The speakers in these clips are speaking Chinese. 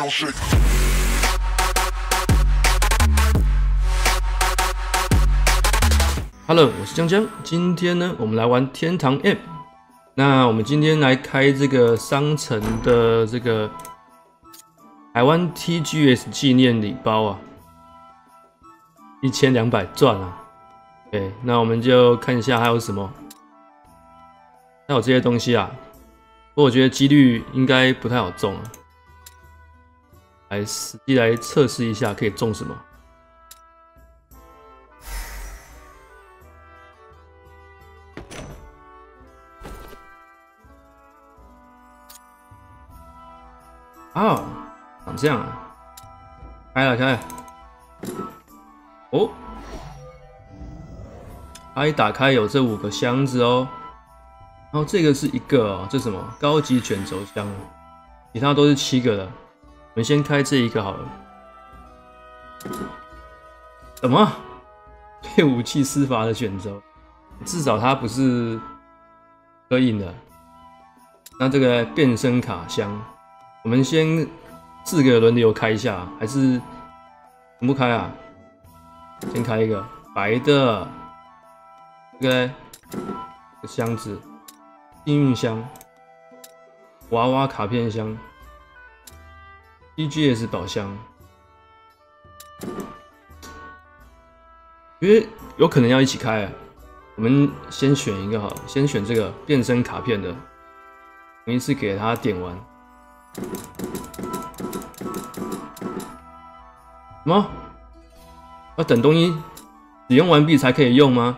shit. Hello， 我是江江。今天呢，我们来玩天堂 M。那我们今天来开这个商城的这个台湾 TGS 纪念礼包啊，1200钻啊。对，那我们就看一下还有什么。还有这些东西啊，不过我觉得几率应该不太好中啊。来实际来测试一下，可以中什么？啊，长这样啊！开了开了。哦，它一打开有这5个箱子哦。然后这个是一个哦，这是什么？高级卷轴箱，其他都是7个的。我们先开这一个好了。什么？对武器施法的卷轴，至少它不是刻印的。那这个变身卡箱，我们先4个轮流开一下，还是全部开啊？先开一个白的，这个呢？这个箱子。幸运箱、娃娃卡片箱、TGS 宝箱，因为有可能要一起开啊。我们先选一个好了，先选这个变身卡片的，一次给它点完。什么？要等东西使用完毕才可以用吗？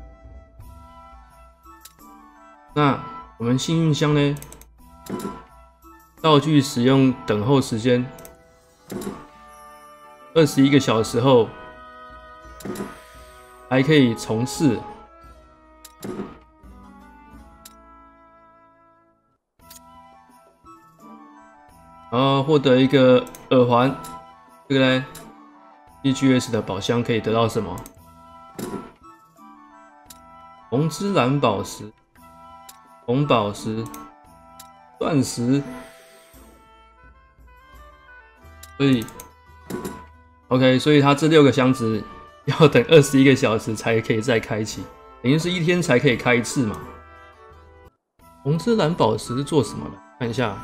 那我们幸运箱呢？道具使用等候时间21个小时后，还可以重试。然后获得一个耳环，这个呢 ，TGS 的宝箱可以得到什么？红之蓝宝石。红宝石、钻石，所以 ，OK， 所以它这6个箱子要等21个小时才可以再开启，等于是1天才可以开一次嘛。红之蓝宝石是做什么的？看一下，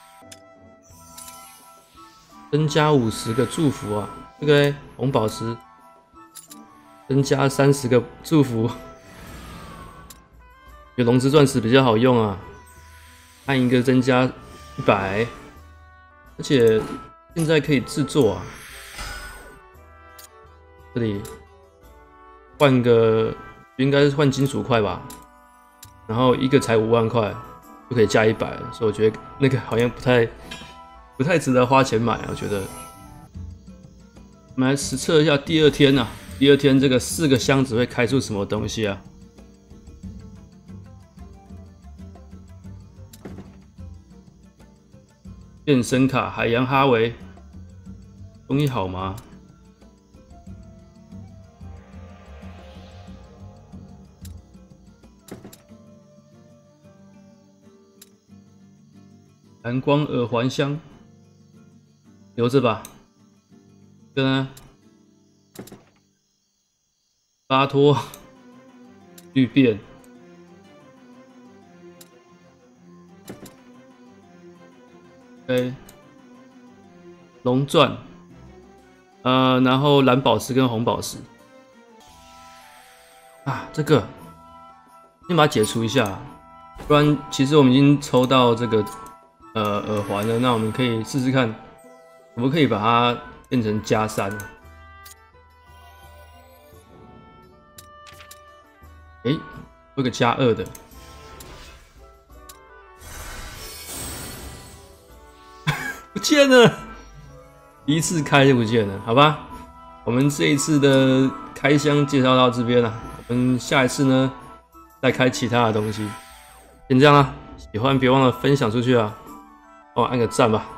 增加50个祝福啊，这个红宝石增加30个祝福。有龙之钻石比较好用啊，按一个增加100，而且现在可以制作啊。这里换个应该是换金属块吧，然后一个才5万块就可以加100了，所以我觉得那个好像不太值得花钱买啊。我觉得我们来实测一下第2天啊，第2天这个4个箱子会开出什么东西啊？变身卡海洋哈维，东西好吗？蓝光耳环箱，留着吧。这个呢？巴托绿变。OK， 龙钻，然后蓝宝石跟红宝石啊，这个先把它解除一下，不然其实我们已经抽到这个耳环了，那我们可以试试看，可不可以把它变成+3？有个+2的。不见了，第一次开就不见了，好吧？我们这一次的开箱介绍到这边了，我们下一次呢再开其他的东西。先这样啦，喜欢别忘了分享出去啊，帮我按个赞吧。